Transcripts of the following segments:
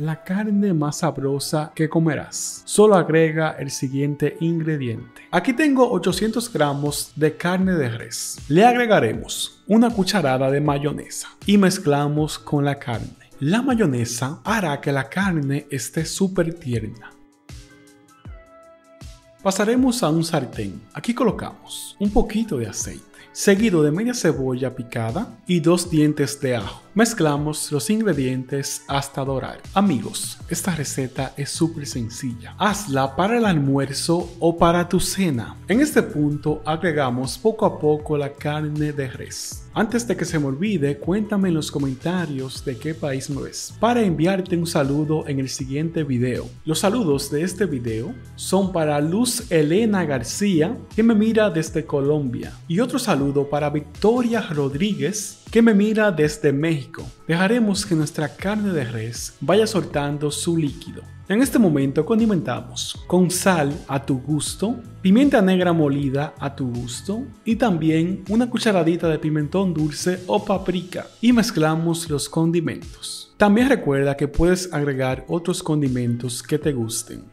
la carne más sabrosa que comerás. Solo agrega el siguiente ingrediente. Aquí tengo 800 gramos de carne de res. Le agregaremos una cucharada de mayonesa y mezclamos con la carne. La mayonesa hará que la carne esté súper tierna. Pasaremos a un sartén. Aquí colocamos un poquito de aceite, seguido de media cebolla picada y 2 dientes de ajo. Mezclamos los ingredientes hasta dorar. Amigos, esta receta es súper sencilla. Hazla para el almuerzo o para tu cena. En este punto agregamos poco a poco la carne de res. Antes de que se me olvide, cuéntame en los comentarios de qué país me ves para enviarte un saludo en el siguiente video. Los saludos de este video son para Luz Elena García, que me mira desde Colombia, y otro saludo para Victoria Rodríguez, que me mira desde México. Dejaremos que nuestra carne de res vaya soltando su líquido. En este momento condimentamos con sal a tu gusto, pimienta negra molida a tu gusto y también una cucharadita de pimentón dulce o paprika y mezclamos los condimentos. También recuerda que puedes agregar otros condimentos que te gusten.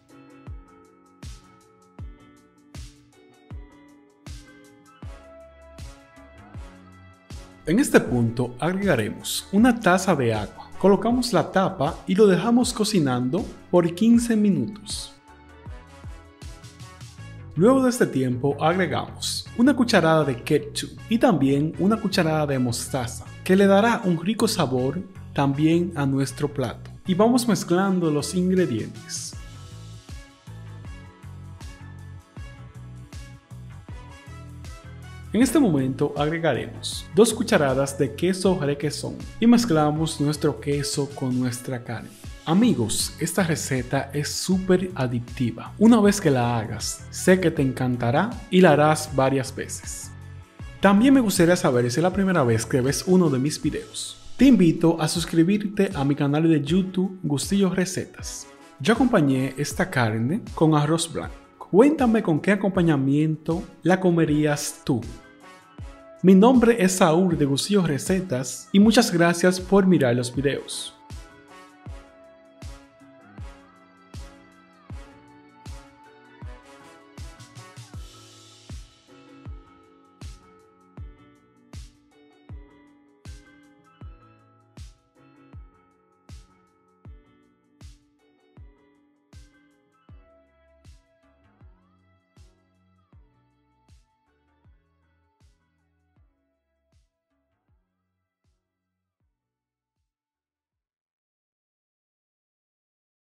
En este punto agregaremos una taza de agua. Colocamos la tapa y lo dejamos cocinando por 15 minutos. Luego de este tiempo agregamos una cucharada de ketchup y también una cucharada de mostaza, que le dará un rico sabor también a nuestro plato. Y vamos mezclando los ingredientes. En este momento agregaremos 2 cucharadas de queso requesón y mezclamos nuestro queso con nuestra carne. Amigos, esta receta es súper adictiva. Una vez que la hagas, sé que te encantará y la harás varias veces. También me gustaría saber si es la primera vez que ves uno de mis videos. Te invito a suscribirte a mi canal de YouTube Gustillo Recetas. Yo acompañé esta carne con arroz blanco. Cuéntame con qué acompañamiento la comerías tú. Mi nombre es Saúl de Gustillo Recetas y muchas gracias por mirar los videos.